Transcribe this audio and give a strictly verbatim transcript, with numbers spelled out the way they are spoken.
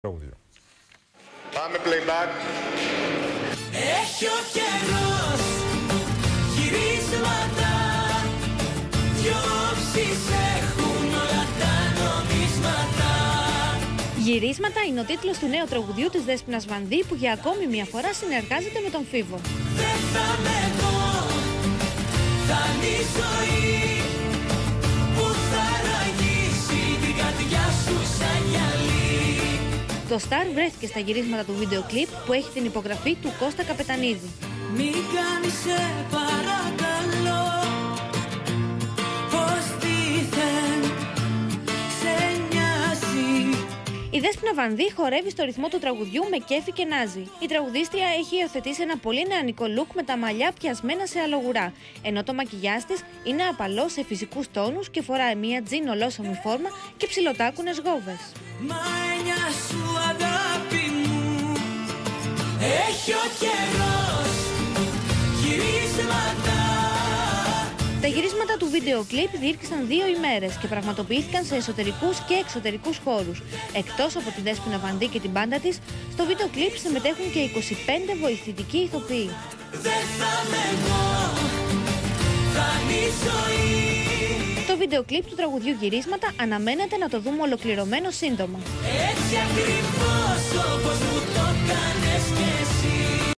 Πάμε playback. Έχει ο καιρός γυρίσματα, διώξεις έχουν όλα τα νομίσματα. Γυρίσματα είναι ο τίτλος του νέου τραγουδιού της Δέσποινας Βανδύ, που για ακόμη μια φορά συνεργάζεται με τον Φίβο. Δεν θα με δω, θα είναι η ζωή που θα ραγίσει την καρδιά σου σαν γυαλί. Το Σταρ βρέθηκε στα γυρίσματα του βίντεο κλιπ, που έχει την υπογραφή του Κώστα Καπετανίδη. Μη κάνεις σε παρακαλώ, πως δίθεν σε νοιάζει. Η Δέσποινα Βανδύ χορεύει στο ρυθμό του τραγουδιού με κέφι και νάζι. Η τραγουδίστρια έχει υιοθετήσει ένα πολύ νεανικό look με τα μαλλιά πιασμένα σε αλογουρά, ενώ το μακιγιάζ της είναι απαλό σε φυσικούς τόνους και φοράει μια τζιν ολόσωμη φόρμα και ψιλοτάκουνες γόβες. Μα έννοια σου αγάπη μου, έχει ο καιρός γυρίσματα. Τα γυρίσματα του βίντεο κλιπ διήρκησαν δύο ημέρες και πραγματοποιήθηκαν σε εσωτερικούς και εξωτερικούς χώρους. Εκτός από τη Δέσποινα Βανδύ και την μπάντα της, στο βίντεο κλιπ συμμετέχουν και είκοσι πέντε βοηθητικοί ηθοποιοί. Δεν θα με δω, θα είναι η ζωή. Το βίντεο κλιπ του τραγουδιού Γυρίσματα αναμένεται να το δούμε ολοκληρωμένο σύντομα. Έτσι ακριβώς όπως μου το κάνες κι εσύ.